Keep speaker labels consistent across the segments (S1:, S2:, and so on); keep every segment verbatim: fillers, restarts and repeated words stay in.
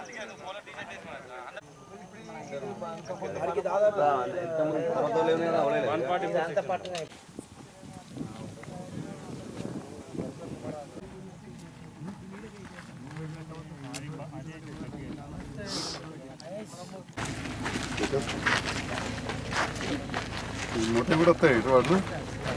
S1: मोटे भी होते हैं रोड में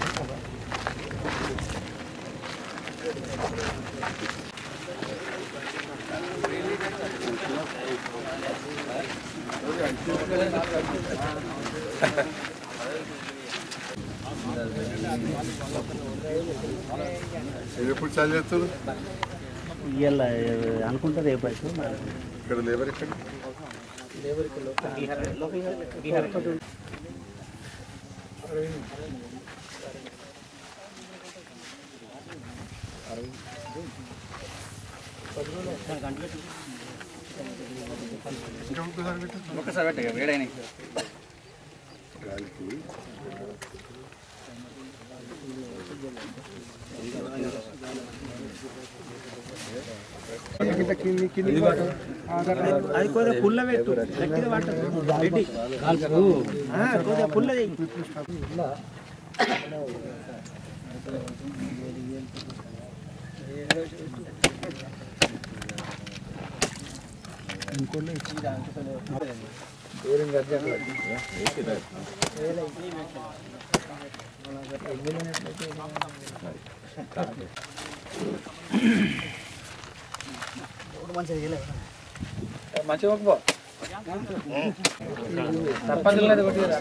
S1: ఎప్పుడు చాలు చేస్తారు
S2: ఇవాళ అనుకుంటారు ఏ పైపు
S1: ఇక్కడ లేబర్ ఇక్కడ లేబర్
S2: ఒకసారి పెట్ట వేడైనా అది కొద్దిగా పుల్ల పెట్టు గట్టిగా పట్టు కొద్దిగా పుల్ల ఇంకోళ్ళు మంచిగా మంచిగా తప్పదు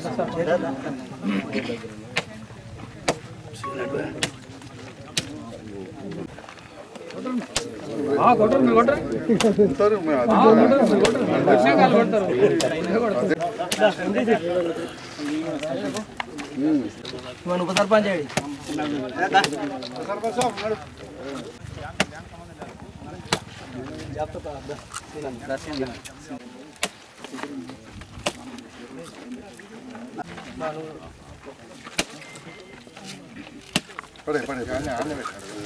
S2: ఉప సర్పంచ్
S1: పడే పడే నారాయణ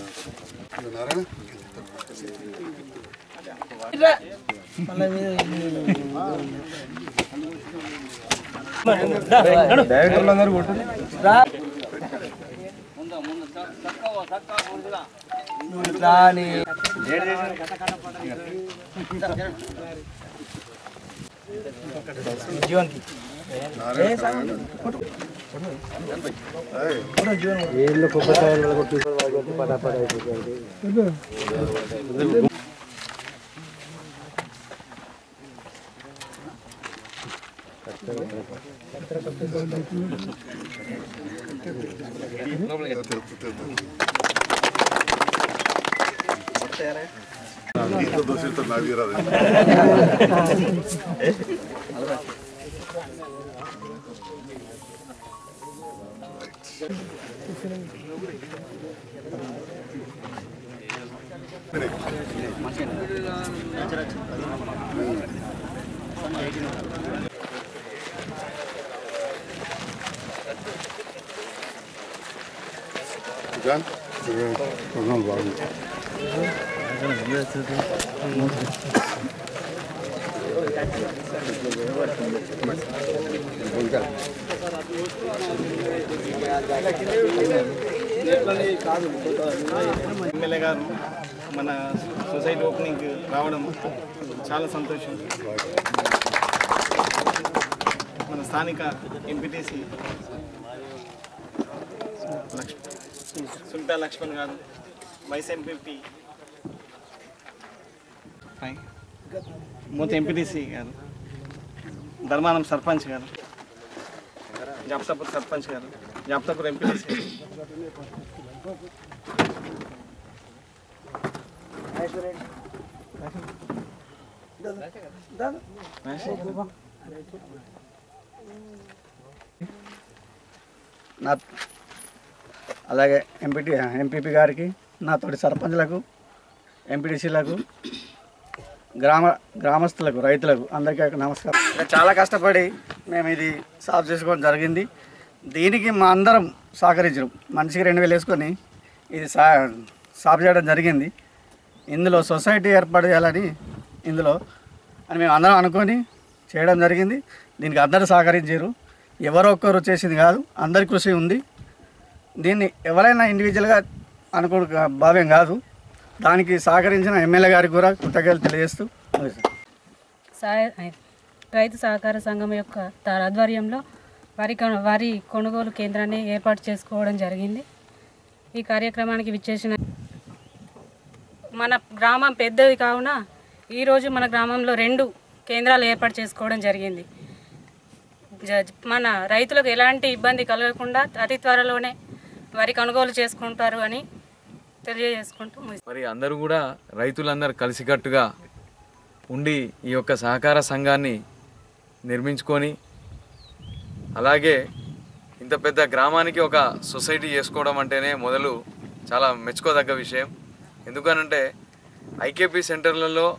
S1: డైరెక్టర్లందరూ కొట్టు
S2: జీవన్కి ఏళ్ళు కొబ్బరికాయలు కొట్టి పటాపట అయిపోతుంది
S1: దోషితో నాది రాదు Can? Oradan bağlı.
S3: ఎమ్మెల్యే గారు మన సొసైటీ ఓపెనింగ్ రావడం చాలా సంతోషం. మన స్థానిక ఎంపీటీసీ సుల్తా లక్ష్మణ్ గారు, వైస్ ఎంపీపీ మూత ఎంపీటీసీ గారు, ధర్మానం సర్పంచ్ గారు, జాప్తాపూర్ సర్పంచ్ గారు, జాప్తాపూర్ ఎంపీటీసీ
S2: నా అలాగే ఎంపీటీ ఎంపీపీ గారికి, నా తోటి సర్పంచ్లకు, ఎంపీటీసీలకు, గ్రామ గ్రామస్తులకు, రైతులకు అందరికీ నమస్కారం. చాలా కష్టపడి మేము ఇది సాఫ్ చేసుకోవడం జరిగింది. దీనికి మా అందరం సహకరించడం, మనిషికి రెండు వేలు వేసుకొని ఇది సా సాఫ్ చేయడం జరిగింది. ఇందులో సొసైటీ ఏర్పాటు చేయాలని ఇందులో అని మేము అందరం అనుకొని చేయడం జరిగింది. దీనికి అందరూ సహకరించారు. ఎవరో ఒక్కరు చేసింది కాదు, అందరి కృషి ఉంది. దీన్ని ఎవరైనా ఇండివిజువల్గా అనుకో భావ్యం కాదు. దానికి సహకరించిన ఎమ్మెల్యే గారికి కూడా కృతజ్ఞతలు తెలియజేస్తూ
S4: రైతు సహకార సంఘం యొక్క ఆధ్వర్యంలో వరి వరి కొనుగోలు కేంద్రాన్ని ఏర్పాటు చేసుకోవడం జరిగింది. ఈ కార్యక్రమానికి విచ్చేసిన మన గ్రామం పెద్దది కావున ఈరోజు మన గ్రామంలో రెండు కేంద్రాలు ఏర్పాటు చేసుకోవడం జరిగింది. మన రైతులకు ఎలాంటి ఇబ్బంది కలగకుండా అతి త్వరలోనే వరి కొనుగోలు చేసుకుంటారు అని తెలియజేసుకుంటూ
S5: మరి అందరూ కూడా రైతులందరూ కలిసికట్టుగా ఉండి ఈ యొక్క సహకార సంఘాన్ని నిర్మించుకొని అలాగే ఇంత పెద్ద గ్రామానికి ఒక సొసైటీ చేసుకోవడం అంటేనే మొదలు చాలా మెచ్చుకోదగ్గ విషయం. ఎందుకనంటే ఐకేపీ సెంటర్లలో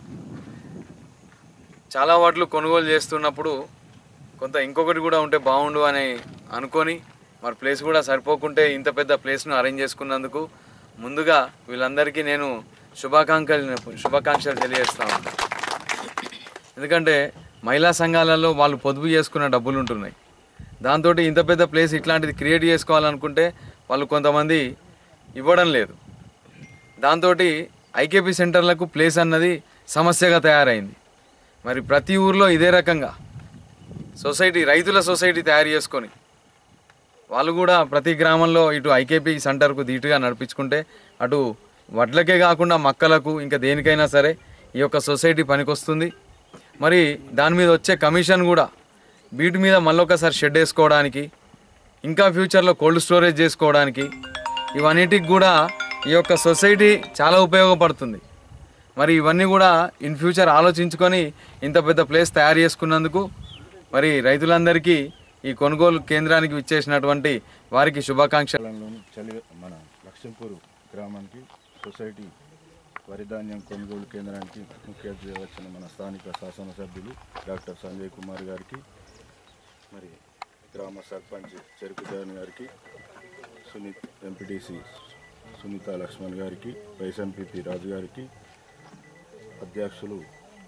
S5: చాలా వాటిలు కొనుగోలు చేస్తున్నప్పుడు కొంత ఇంకొకటి కూడా ఉంటే బాగుండు అని అనుకొని మరి ప్లేస్ కూడా సరిపోకుంటే ఇంత పెద్ద ప్లేస్ను అరేంజ్ చేసుకున్నందుకు ముందుగా వీళ్ళందరికీ నేను శుభాకాంక్షలు శుభాకాంక్షలు తెలియజేస్తాను. ఎందుకంటే మహిళా సంఘాలలో వాళ్ళు పొదుపు చేసుకున్న డబ్బులు ఉంటున్నాయి. దాంతో ఇంత పెద్ద ప్లేస్ ఇట్లాంటిది క్రియేట్ చేసుకోవాలనుకుంటే వాళ్ళు కొంతమంది ఇవ్వడం లేదు. దాంతో ఐకేపీ సెంటర్లకు ప్లేస్ అన్నది సమస్యగా తయారైంది. మరి ప్రతి ఊర్లో ఇదే రకంగా సొసైటీ రైతుల సొసైటీ తయారు చేసుకొని వాళ్ళు కూడా ప్రతి గ్రామంలో ఇటు ఐకేపీ సెంటర్కు ధీటుగా నడిపించుకుంటే అటు వడ్లకే కాకుండా మక్కలకు ఇంకా దేనికైనా సరే ఈ యొక్క సొసైటీ పనికొస్తుంది. మరి దాని మీద వచ్చే కమిషన్ కూడా వీటి మీద మళ్ళొకసారి షెడ్ వేసుకోవడానికి ఇంకా ఫ్యూచర్లో కోల్డ్ స్టోరేజ్ చేసుకోవడానికి ఇవన్నిటికి కూడా ఈ యొక్క సొసైటీ చాలా ఉపయోగపడుతుంది. మరి ఇవన్నీ కూడా ఇన్ ఫ్యూచర్ ఆలోచించుకొని ఇంత పెద్ద ప్లేస్ తయారు చేసుకున్నందుకు మరి రైతులందరికీ ఈ కొనుగోలు కేంద్రానికి విచ్చేసినటువంటి వారికి శుభాకాంక్షలు.
S1: చలి మన లక్ష్మీపూర్ గ్రామానికి సొసైటీ వరి ధాన్యం కొనుగోలు కేంద్రానికి ముఖ్య అతిథిగా వచ్చిన మన స్థానిక శాసనసభ్యులు డాక్టర్ సంజయ్ కుమార్ గారికి, మరి గ్రామ సర్పంచ్ చెరుకు జగన్ గారికి, సునీత్ ఎంపీటీసీ సునీత లక్ష్మణ్ గారికి, వైస్ ఎంపీపీ రాజు గారికి, అధ్యక్షులు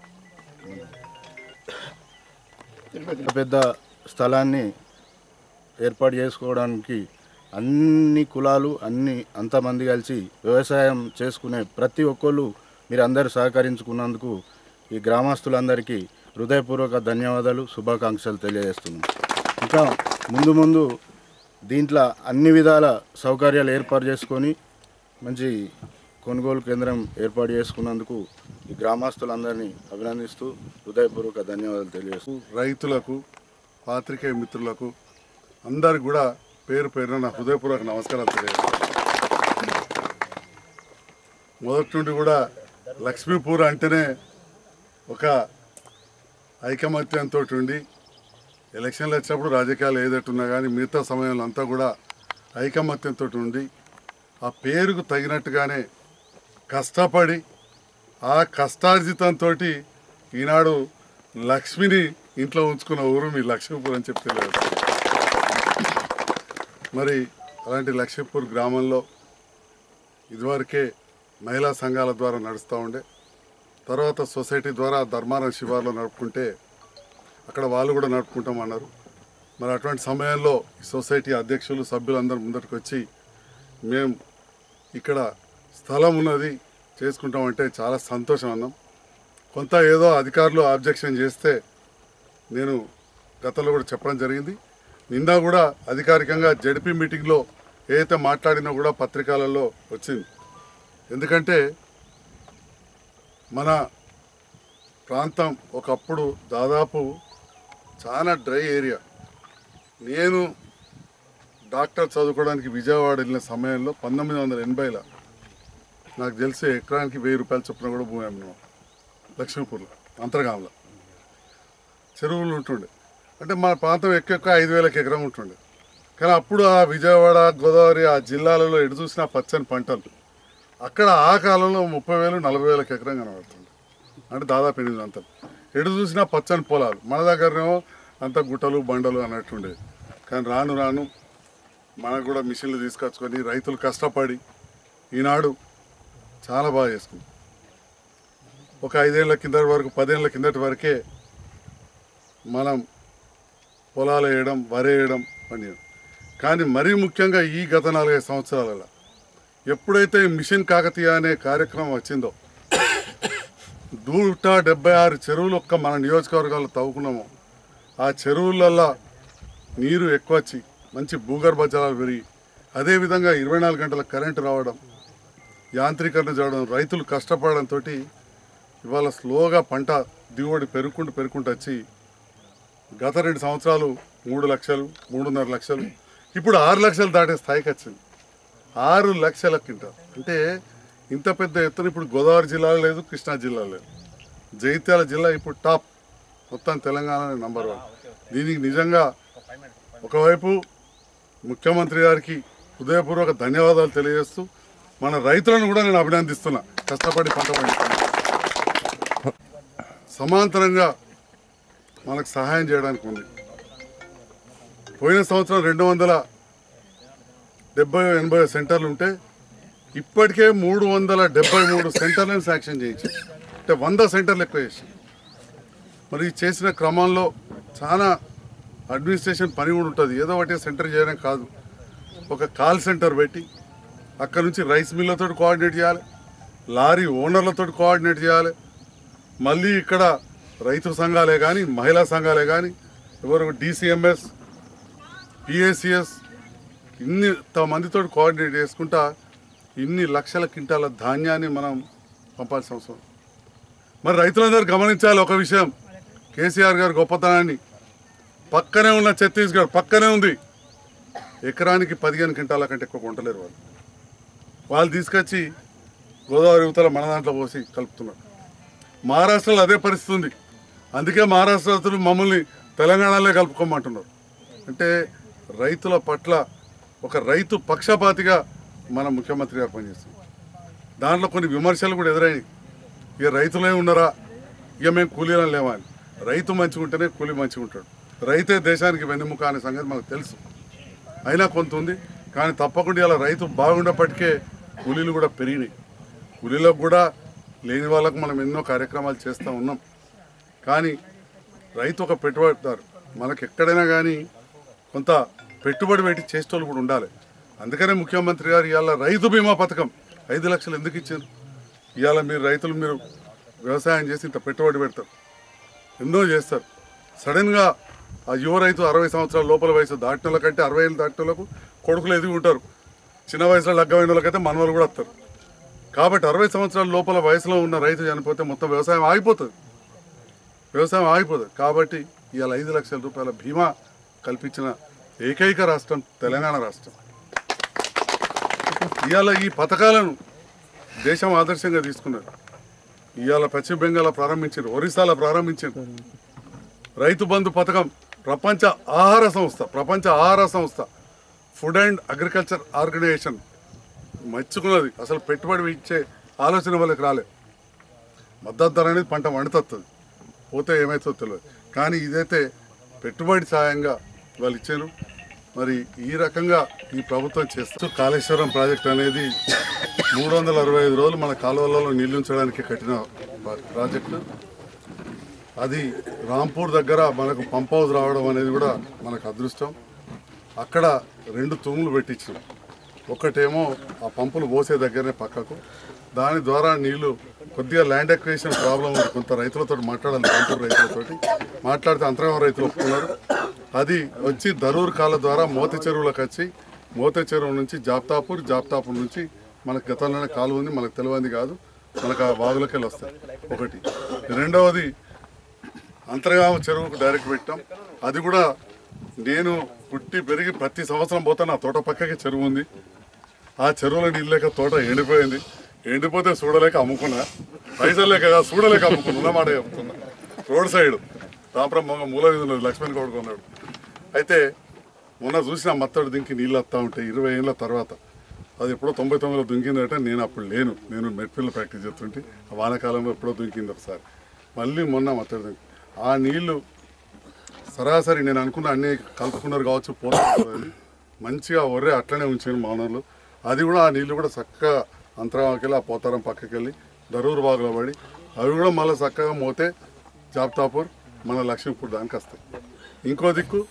S1: పెద్ద స్థలాన్ని ఏర్పాటు చేసుకోవడానికి అన్ని కులాలు అన్ని అంతమంది కలిసి వ్యవసాయం చేసుకునే ప్రతి ఒక్కళ్ళు మీరు అందరూ సహకరించుకున్నందుకు ఈ గ్రామస్తులందరికీ హృదయపూర్వక ధన్యవాదాలు శుభాకాంక్షలు తెలియజేస్తున్నాం. ఇంకా ముందు ముందు దీంట్లో అన్ని విధాల సౌకర్యాలు ఏర్పాటు చేసుకొని మంచి కొనుగోలు కేంద్రం ఏర్పాటు చేసుకున్నందుకు ఈ గ్రామస్తులందరినీ అభినందిస్తూ హృదయపూర్వక ధన్యవాదాలు తెలియజేస్తూ
S6: రైతులకు పాత్రికేయ మిత్రులకు అందరికి కూడా పేరు పేరున నా హృదయపూర్వక నమస్కారాలు తెలియజేస్తాను. మొదటి నుండి కూడా లక్ష్మీపూర్ అంటేనే ఒక ఐకమత్యంతో ఉండి ఎలక్షన్లు వచ్చినప్పుడు రాజకీయాలు ఏదట్టున్నా కానీ మిగతా సమయంలో అంతా కూడా ఐకమత్యంతో ఉండి ఆ పేరుకు తగినట్టుగానే కష్టపడి ఆ కష్టార్జితంతో ఈనాడు లక్ష్మిని ఇంట్లో ఉంచుకున్న ఊరు మీ లక్ష్మీపూర్ అని చెప్పి తెలియజేస్తాను. మరి అలాంటి లక్ష్మీపూర్ గ్రామంలో ఇదివరకే మహిళా సంఘాల ద్వారా నడుస్తూ ఉండే, తర్వాత సొసైటీ ద్వారా ధర్మారం శివార్లో నడుపుకుంటే అక్కడ వాళ్ళు కూడా నడుపుకుంటామన్నారు. మరి అటువంటి సమయంలో ఈ సొసైటీ అధ్యక్షులు సభ్యులందరూ ముందరికి వచ్చి మేము ఇక్కడ స్థలం ఉన్నది చేసుకుంటామంటే చాలా సంతోషం అన్నాం. కొంత ఏదో అధికారులు ఆబ్జెక్షన్ చేస్తే నేను గతంలో కూడా చెప్పడం జరిగింది. నిన్న కూడా అధికారికంగా జడ్పీ మీటింగ్లో ఏదైతే మాట్లాడినా కూడా పత్రికలలో వచ్చింది. ఎందుకంటే మన ప్రాంతం ఒకప్పుడు దాదాపు చాలా డ్రై ఏరియా. నేను డాక్టర్ చదువుకోవడానికి విజయవాడ వెళ్ళిన సమయంలో పంతొమ్మిది వందల ఎనభైలో నాకు తెలిసి ఎకరానికి వెయ్యి రూపాయలు చొప్పున కూడా భూమి అమ్మినాం లక్ష్మీపూర్లో అంతర్గాంలో. చెరువులు ఉంటుండే, అంటే మన ప్రాంతం ఎక్కువ ఐదు వేలకు ఎకరం ఉంటుండే. కానీ అప్పుడు ఆ విజయవాడ గోదావరి ఆ జిల్లాలలో ఎటు చూసినా పచ్చని పంటలు. అక్కడ ఆ కాలంలో ముప్పై వేలు నలభై వేలకు ఎకరం కనబడుతుంది, అంటే దాదాపు ఎనిమిది అంతలు. ఎటు చూసినా పచ్చని పొలాలు. మన దగ్గరనేమో అంత గుట్టలు బండలు అన్నట్టుండేది. కానీ రాను రాను మనకు కూడా మిషన్లు తీసుకొచ్చుకొని రైతులు కష్టపడి ఈనాడు చాలా బాగా చేసుకుంది. ఒక ఐదేళ్ల కిందటి వరకు పదేళ్ల కిందటి వరకే మనం పొలాలు వేయడం వరి వేయడం పని. కానీ మరీ ముఖ్యంగా ఈ గత నాలుగైదు సంవత్సరాలలో ఎప్పుడైతే మిషన్ కాకతీయ అనే కార్యక్రమం వచ్చిందో నూట డెబ్బై ఆరు చెరువులు ఒక్క మన నియోజకవర్గాల్లో తవ్వుకున్నాము. ఆ చెరువులల్లో నీరు ఎక్కువ వచ్చి మంచి భూగర్భ జలాలు పెరిగి అదేవిధంగా ఇరవై నాలుగు గంటల కరెంటు రావడం, యాంత్రీకరణ చేయడం, రైతులు కష్టపడడంతో ఇవాళ స్లోగా పంట దిగుబడి పెరుగుకుంటూ పెరుగుకుంటూ వచ్చి గత రెండు సంవత్సరాలు మూడు లక్షలు మూడున్నర లక్షలు ఇప్పుడు ఆరు లక్షలు దాటే స్థాయికి వచ్చింది. ఆరు లక్షల క్వింటాల్ అంటే ఇంత పెద్ద ఎత్తున ఇప్పుడు గోదావరి జిల్లాలో లేదు, కృష్ణా జిల్లా లేదు. జగిత్యాల జిల్లా ఇప్పుడు టాప్ మొత్తం తెలంగాణ నంబర్ వన్. దీనికి నిజంగా ఒకవైపు ముఖ్యమంత్రి గారికి హృదయపూర్వక ధన్యవాదాలు తెలియజేస్తూ మన రైతులను కూడా నేను అభినందిస్తున్నా. కష్టపడి పంట పండిస్తున్నా సమాంతరంగా మనకు సహాయం చేయడానికి ఉంది. పోయిన సంవత్సరం రెండు వందల డెబ్బై ఎనభై సెంటర్లు ఉంటే ఇప్పటికే మూడు వందల డెబ్బై మూడు సెంటర్లను శాంక్షన్ చేయించారు. అంటే వంద సెంటర్లు ఎక్కువ చేసి మరి చేసిన క్రమంలో చాలా అడ్మినిస్ట్రేషన్ పని కూడా ఉంటుంది. ఏదో ఒకటి సెంటర్ చేయడం కాదు, ఒక కాల్ సెంటర్ పెట్టి అక్కడ నుంచి రైస్ మిల్లతో కోఆర్డినేట్ చేయాలి, లారీ ఓనర్లతో కోఆర్డినేట్ చేయాలి, మళ్ళీ ఇక్కడ రైతు సంఘాలే కానీ మహిళా సంఘాలే కానీ ఎవరు డిసిఎంఎస్ పిఏసిఎస్ ఇన్ని మందితో కోఆర్డినేట్ చేసుకుంటా ఇన్ని లక్షల క్వింటాల ధాన్యాన్ని మనం పంపాల్సిన అవసరం. మరి రైతులందరూ గమనించాలి ఒక విషయం, కేసీఆర్ గారి గొప్పతనాన్ని. పక్కనే ఉన్న ఛత్తీస్గఢ్ పక్కనే ఉంది, ఎకరానికి పదిహేను క్వింటాల కంటే ఎక్కువ కొంటలేరు వాళ్ళు. వాళ్ళు తీసుకొచ్చి గోదావరి యువతల మన దాంట్లో పోసి కలుపుతున్నారు. మహారాష్ట్రలో అదే పరిస్థితి ఉంది. అందుకే మహారాష్ట్ర రైతులు మమ్మల్ని తెలంగాణలో కలుపుకోమంటున్నారు. అంటే రైతుల పట్ల ఒక రైతు పక్షపాతిగా మన ముఖ్యమంత్రి గారు పనిచేస్తుంది. దాంట్లో కొన్ని విమర్శలు కూడా ఎదురైనాయి. ఇక రైతులే ఉన్నారా, ఇక మేము కూలీలను లేవా అని. రైతు మంచిగా ఉంటేనే కూలీ మంచిగా ఉంటాడు. రైతే దేశానికి వెన్నెముక అనే సంగతి మనకు తెలుసు. అయినా కొంత ఉంది, కానీ తప్పకుండా ఇలా రైతు బాగుండేప్పటికే కూలీలు కూడా పెరిగినాయి. కూలీలకు కూడా లేని వాళ్ళకు మనం ఎన్నో కార్యక్రమాలు చేస్తూ ఉన్నాం. కానీ రైతు ఒక పెట్టుబడిదారు. మనకు ఎక్కడైనా కానీ కొంత పెట్టుబడి పెట్టి చేసేటోళ్ళు కూడా ఉండాలి. అందుకనే ముఖ్యమంత్రి గారు ఇవాళ రైతు బీమా పథకం ఐదు లక్షలు ఎందుకు ఇచ్చారు? ఇవాళ మీరు రైతులు మీరు వ్యవసాయం చేసి ఇంత పెట్టుబడి పెడతారు, ఎన్నో చేస్తారు. సడన్గా ఆ యువ రైతు అరవై సంవత్సరాల లోపల వయసు దాటిన వాళ్ళకంటే అరవై ఏళ్ళు దాటిన వాళ్ళకు కొడుకులు ఎదిగి ఉంటారు. చిన్న వయసులో లగ్గమైన వాళ్ళకైతే మనవాళ్ళు కూడా వస్తారు. కాబట్టి అరవై సంవత్సరాల లోపల వయసులో ఉన్న రైతు చనిపోతే మొత్తం వ్యవసాయం ఆగిపోతుంది, వ్యవసాయం ఆగిపోతుంది. కాబట్టి ఇవాళ ఐదు లక్షల రూపాయల బీమా కల్పించిన ఏకైక రాష్ట్రం తెలంగాణ రాష్ట్రం. ఇవాళ ఈ పథకాలను దేశం ఆదర్శంగా తీసుకున్నారు. ఇవాళ పశ్చిమ బెంగాల్లో ప్రారంభించారు, ఒరిస్సాలో ప్రారంభించారు. రైతు బంధు పథకం ప్రపంచ ఆహార సంస్థ ప్రపంచ ఆహార సంస్థ ఫుడ్ అండ్ అగ్రికల్చర్ ఆర్గనైజేషన్ మెచ్చుకున్నది. అసలు పెట్టుబడి ఇచ్చే ఆలోచన వాళ్ళకి రాలేదు. మద్దతు ధర అనేది పంట వండుతుంది, పోతే ఏమవుతుందో తెలియదు. కానీ ఇదైతే పెట్టుబడి సాయంగా వాళ్ళు ఇచ్చారు. మరి ఈ రకంగా ఈ ప్రభుత్వం చేస్తూ కాళేశ్వరం ప్రాజెక్ట్ అనేది మూడు వందల అరవై ఐదు రోజులు మన కాలువలలో నీళ్లు ఉంచడానికి కట్టిన ప్రాజెక్టు. అది రాంపూర్ దగ్గర మనకు పంప్ హౌస్ రావడం అనేది కూడా మనకు అదృష్టం. అక్కడ రెండు తూములు పెట్టించాం. ఒకటేమో ఆ పంపులు పోసే దగ్గరనే పక్కకు, దాని ద్వారా నీళ్లు కొద్దిగా ల్యాండ్ ఎక్వేషన్ ప్రాబ్లం ఉంది. కొంత రైతులతో మాట్లాడాలి, రాంపూర్ రైతులతోటి మాట్లాడితే అంతరామ రైతులు ఒప్పుకున్నారు. అది వచ్చి దరూర్ కాల ద్వారా మోతి చెరువులకు వచ్చి మోతి చెరువు నుంచి జాప్తాపూర్, జాప్తాపూర్ నుంచి మనకు గతంలోనే కాలువ ఉంది, మనకు తెలియంది కాదు, మనకు ఆ వాగులకి వెళ్ళి వస్తాయి. ఒకటి. రెండవది అంతర్గామ చెరువుకు డైరెక్ట్ పెట్టాం. అది కూడా నేను పుట్టి పెరిగి ప్రతి సంవత్సరం పోతా నా తోట పక్కకి చెరువు ఉంది. ఆ చెరువులో నీళ్ళు లేక తోట ఎండిపోయింది. ఎండిపోతే చూడలేక అమ్ముకున్నా, పైసలు లేక చూడలేక అమ్ముకున్నా. ఉన్నమాట చెప్తున్నా. రోడ్ సైడ్ రాంపురం మూల వీధిలో లక్ష్మణ్ గౌడ్ కొన్నాడు. అయితే మొన్న చూసిన మత్తడు దింకి నీళ్ళు వస్తూ ఉంటాయి ఇరవై ఏళ్ళ తర్వాత. అది ఎప్పుడో తొంభై తొమ్మిదిలో దుంకిందంటే నేను అప్పుడు లేను, నేను మెట్పిల్ల ప్రాక్టీస్ చేస్తుంటే ఆ వానాకాలంలో ఎప్పుడో దుంకింది ఒకసారి. మళ్ళీ మొన్న మత్తడు దింకి ఆ నీళ్లు సరాసరి నేను అనుకున్న అన్నీ కలుపుకున్నారు కావచ్చు, పోతుంది మంచిగా ఒర్రే అట్లనే ఉంచాను మౌనర్లు. అది కూడా ఆ నీళ్లు కూడా చక్కగా అంతరామకి వెళ్ళి ఆ పోతారం పక్కకి వెళ్ళి దరూరు బాగులో పడి అవి కూడా మళ్ళీ చక్కగా మోతే జాబ్తాపూర్ మన లక్ష్మీపూర్ దానికి వస్తాయి. ఇంకో దిక్కు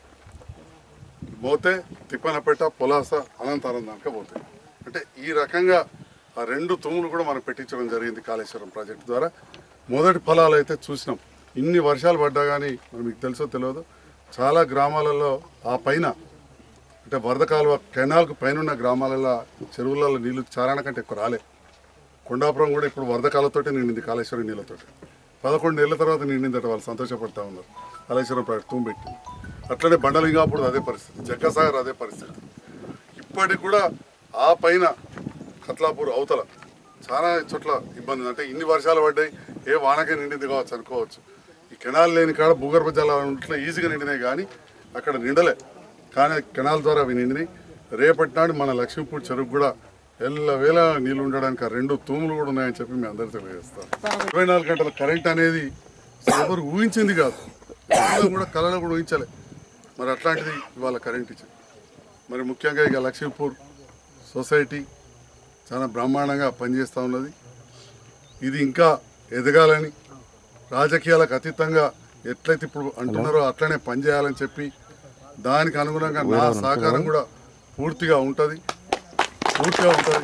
S6: మోతే తిప్పనపేట పొలాస అనంతరం దాకా పోతాయి. అంటే ఈ రకంగా ఆ రెండు తూములు కూడా మనం పెట్టించడం జరిగింది కాళేశ్వరం ప్రాజెక్టు ద్వారా. మొదటి ఫలాలు అయితే చూసినాం. ఇన్ని వర్షాలు పడ్డా కానీ మరి మీకు తెలుసో తెలియదు, చాలా గ్రామాలలో ఆ పైన అంటే వరద కాలువ కెనాల్కు పైన ఉన్న గ్రామాలలో చెరువులలో నీళ్లు చారణ కంటే ఎక్కువ రాలే. కొండాపురం కూడా ఇప్పుడు వరద కాలువతోటి నిండింది కాళేశ్వరం నీళ్ళతోటి. పదకొండు ఏళ్ళ తర్వాత నిండిందట, వాళ్ళు సంతోషపడతా ఉన్నారు కాళేశ్వరం ప్రాజెక్టు తూము పెట్టి. అట్లనే బండలింగాపూర్ అదే పరిస్థితి, జగ్గసాగర్ అదే పరిస్థితి. ఇప్పటికి కూడా ఆ పైన కత్లాపూర్ అవతల చాలా చోట్ల ఇబ్బంది. అంటే ఇన్ని వర్షాలు పడ్డాయి, ఏ వానకే నిండింది కావచ్చు అనుకోవచ్చు. ఈ కెనాల్ లేని కాడ భూగర్భ జలాలు ఉంటే ఈజీగా నిండినాయి, కానీ అక్కడ నిండలే. కానీ కెనాల్ ద్వారా అవి నిండినాయి. రేపటి నాడు మన లక్ష్మీపూర్ చెరువు కూడా ఎల్లవేళ నీళ్ళు ఉండడానికి ఆ రెండు తూములు కూడా ఉన్నాయని చెప్పి మేము అందరికీ తెలియజేస్తాం. ఇరవై నాలుగు గంటల కరెంట్ అనేది ఎవరు ఊహించింది కాదు, కూడా కళలో కూడా ఊహించలే. మరి అట్లాంటిది ఇవాళ కరెంట్ ఇచ్చింది. మరి ముఖ్యంగా ఇక లక్ష్మీపూర్ సొసైటీ చాలా బ్రహ్మాండంగా పనిచేస్తూ ఉన్నది. ఇది ఇంకా ఎదగాలని, రాజకీయాలకు అతీతంగా ఎట్లయితే ఇప్పుడు అంటున్నారో అట్లనే పనిచేయాలని చెప్పి దానికి అనుగుణంగా నా సహకారం కూడా పూర్తిగా ఉంటుంది పూర్తిగా ఉంటుంది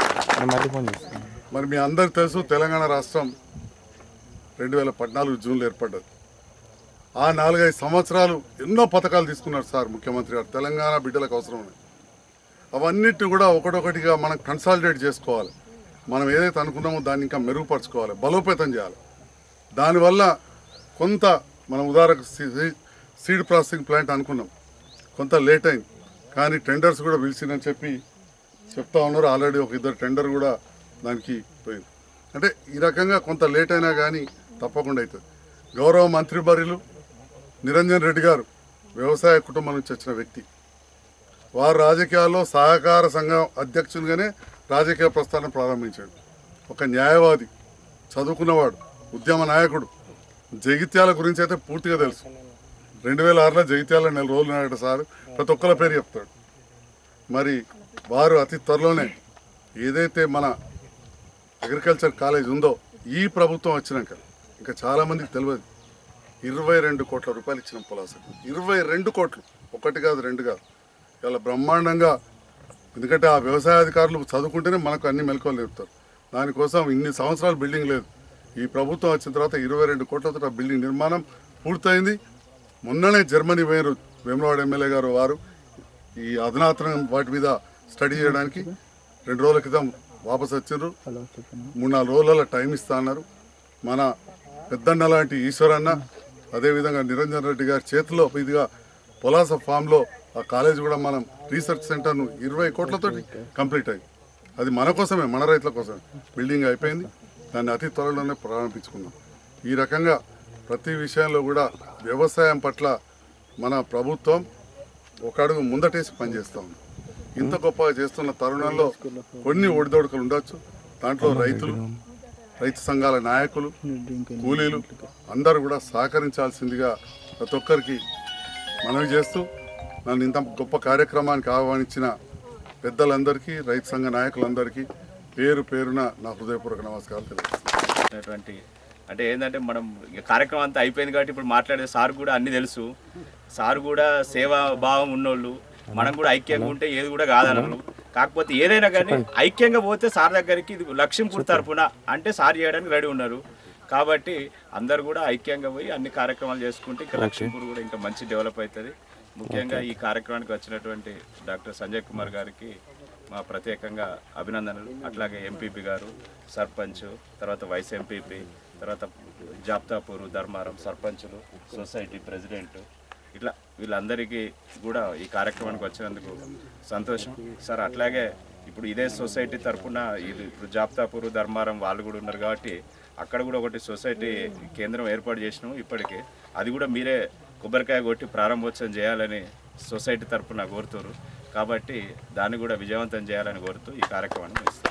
S6: మరి మీ అందరికి తెలుసు, తెలంగాణ రాష్ట్రం రెండు వేల పద్నాలుగు జూన్లో ఏర్పడ్డది. ఆ నాలుగైదు సంవత్సరాలు ఎన్నో పథకాలు తీసుకున్నారు సార్ ముఖ్యమంత్రి గారు. తెలంగాణ బిడ్డలకు అవసరం ఉన్నాయి. అవన్నిటి కూడా ఒకటొకటిగా మనం కన్సాలిడేట్ చేసుకోవాలి. మనం ఏదైతే అనుకున్నామో దాన్ని ఇంకా మెరుగుపరచుకోవాలి, బలోపేతం చేయాలి. దానివల్ల కొంత మనం ఉదాహరణకు సీడ్ ప్రాసెసింగ్ ప్లాంట్ అనుకున్నాం, కొంత లేట్ అయింది, కానీ టెండర్స్ కూడా పిలిచిందని చెప్పి చెప్తా ఉన్నారు. ఆల్రెడీ ఒక ఇద్దరు టెండర్ కూడా దానికి పోయింది. అంటే ఈ రకంగా కొంత లేట్ అయినా కానీ తప్పకుండా అవుతుంది. గౌరవ మంత్రివర్యులు నిరంజన్ రెడ్డి గారు వ్యవసాయ కుటుంబం నుంచి వచ్చిన వ్యక్తి. వారు రాజకీయాల్లో సహకార సంఘం అధ్యక్షునిగానే రాజకీయ ప్రస్థానం ప్రారంభించాడు. ఒక న్యాయవాది, చదువుకున్నవాడు, ఉద్యమ నాయకుడు. జగిత్యాల గురించి అయితే పూర్తిగా తెలుసు. రెండు వేల ఆరులో జగిత్యాల నెల రోజులు నాయట సార్ ప్రతి ఒక్కరి పేరు చెప్తాడు. మరి వారు అతి త్వరలోనే ఏదైతే మన అగ్రికల్చర్ కాలేజ్ ఉందో ఈ ప్రభుత్వం వచ్చినాక ఇంకా చాలామందికి తెలియదు, ఇరవై రెండు కోట్ల రూపాయలు ఇచ్చిన పొలాసకు. ఇరవై రెండు కోట్లు, ఒకటి కాదు రెండు కాదు. ఇలా బ్రహ్మాండంగా, ఎందుకంటే ఆ వ్యవసాయ అధికారులు చదువుకుంటేనే మనకు అన్ని మెలకువలు నేర్పుతారు. దానికోసం ఇన్ని సంవత్సరాలు బిల్డింగ్ లేదు. ఈ ప్రభుత్వం వచ్చిన తర్వాత ఇరవై రెండు కోట్లతో ఆ బిల్డింగ్ నిర్మాణం పూర్తయింది. మొన్ననే జర్మనీ పోయారు వేములవాడ ఎమ్మెల్యే గారు. వారు ఈ అధునాతనం వాటి మీద స్టడీ చేయడానికి రెండు రోజుల క్రితం వాపసు వచ్చారు. మూడు నాలుగు రోజుల టైం ఇస్తా అన్నారు. మన పెద్దన్న లాంటి ఈశ్వరన్న, అదేవిధంగా నిరంజన్ రెడ్డి గారి చేతిలో ఇదిగా పొలాస ఫామ్లో ఆ కాలేజ్ కూడా మనం రీసెర్చ్ సెంటర్ను ఇరవై కోట్లతో కంప్లీట్ అయింది. అది మన కోసమే, మన రైతుల కోసమే బిల్డింగ్ అయిపోయింది. దాన్ని అతి త్వరలోనే ప్రారంభించుకున్నాం. ఈ రకంగా ప్రతి విషయంలో కూడా వ్యవసాయం పట్ల మన ప్రభుత్వం ఒక అడుగు ముందటేసి పనిచేస్తూ ఉంది. ఇంత గొప్పగా చేస్తున్న తరుణంలో కొన్ని ఒడిదొడుకులు ఉండొచ్చు. దాంట్లో రైతులు, రైతు సంఘాల నాయకులు, కూలీలు అందరూ కూడా సహకరించాల్సిందిగా ప్రతి ఒక్కరికి మనవి చేస్తూ, నన్ను ఇంత గొప్ప కార్యక్రమానికి ఆహ్వానించిన పెద్దలందరికీ, రైతు సంఘ నాయకులందరికీ పేరు పేరున నా హృదయపూర్వక నమస్కారాలు తెలియజేస్తున్నాను.
S7: అంటే ఏంటంటే మనం కార్యక్రమం అంతా అయిపోయింది కాబట్టి ఇప్పుడు మాట్లాడే సార్ కూడా అన్నీ తెలుసు. సార్ కూడా సేవా భావం ఉన్నోళ్ళు, మనం కూడా ఐక్యంగా ఉంటే ఏది కూడా కాదన్నారు. కాకపోతే ఏదైనా కానీ ఐక్యంగా పోతే సార్ దగ్గరికి ఇది లక్ష్మీపూర్ తరపున అంటే సార్ చేయడానికి రెడీ ఉన్నారు. కాబట్టి అందరు కూడా ఐక్యంగా పోయి అన్ని కార్యక్రమాలు చేసుకుంటే ఇంకా లక్ష్మీపూర్ కూడా ఇంకా మంచి డెవలప్ అవుతుంది. ముఖ్యంగా ఈ కార్యక్రమానికి వచ్చినటువంటి డాక్టర్ సంజయ్ కుమార్ గారికి మా ప్రత్యేకంగా అభినందనలు. అట్లాగే ఎంపీపీ గారు, సర్పంచ్, తర్వాత వైస్ ఎంపీపీ, తర్వాత జాప్తాపూర్, ధర్మారం సర్పంచులు, సొసైటీ ప్రెసిడెంట్, ఇట్లా వీళ్ళందరికీ కూడా ఈ కార్యక్రమానికి వచ్చినందుకు సంతోషం సార్. అట్లాగే ఇప్పుడు ఇదే సొసైటీ తరఫున ఇది ఇప్పుడు జాప్తాపూర్, ధర్మారం వాళ్ళు కూడా ఉన్నారు కాబట్టి అక్కడ కూడా ఒకటి సొసైటీ కేంద్రం ఏర్పాటు చేసినాము ఇప్పటికే. అది కూడా మీరే కొబ్బరికాయ కొట్టి ప్రారంభోత్సవం చేయాలని సొసైటీ తరఫున కోరుతున్నారు. కాబట్టి దాన్ని కూడా విజయవంతం చేయాలని కోరుతూ ఈ కార్యక్రమాన్ని